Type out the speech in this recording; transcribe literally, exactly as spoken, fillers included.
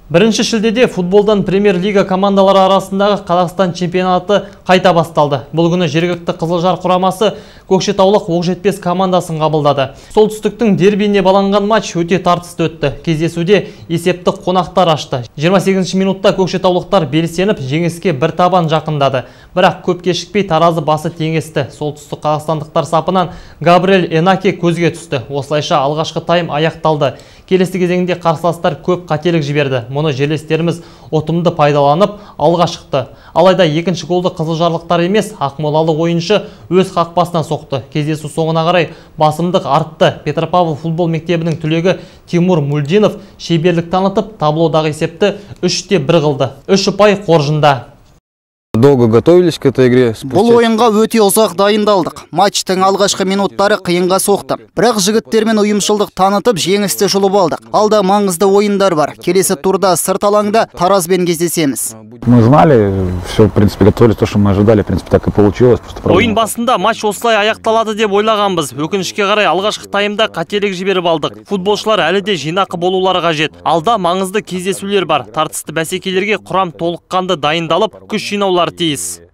Бірінші шілдеде футболдан премьер-лига командалары арасындағы Қазақстан чемпионаты қайта басталды. Бұл күні жергілікті Қызылжар құрамасы Көкшетаулық Оқжетпес командасын қабылдады. Солтүстіктің дербиіне баланған матч өте тартысты өтті. Кездесуде есепті қонақтар ашты. жиырма сегізінші минутта көкшетаулықтар белсеніп, жеңіске бір табан жақындады. Бірақ көп кешікпей таразы басы теңесті. Солтүстік қазақстандықтар сапынан Габриэль Энаке көзге түсті. Осылайша алғашқы тайм аяқталды. Келесі кезеңде қарсыластар көп қателік жіберді. Мұны жерлестеріміз ұтымды пайдаланып алға шықты. Алайда екінші голды қызылжарлықтар емес, ақмолалы ойыншы өз қақпасына соқты. Кездесу соңына қарай басымдық артты. Петропавл футбол мектебінің түлегі Тимур Мульдинов шеберлік танытып, таблодағы есепті үште бір қылды. үш ұпай қоржында. Долго готовились к этой игре. Бұл ойынға өте ұзақ дайындалдық. Матчтың алғашқы минуттары қиынға соқты. Бірақ жігіттермен ұйымшылдық танытып, жеңісті жұлып алдық. Алда маңызды ойындар бар. Келесі турда сырт алаңда Таразбен кездесеміз. Мы знали, все, в принципе, готовились, то, что мы ожидали, в принципе, так и получилось. Ойын басында матч осылай аяқталады деп ойлағанбыз. Өкінішке қарай алғашқы таймда қателік жіберіп алдық. Футболшылар әлі де жинақы болулары қажет. Алда маңызды кездесулер бар. Тартысты бәсекелерге құрам толыққанды дайындалып, күш жинаулар тиіс.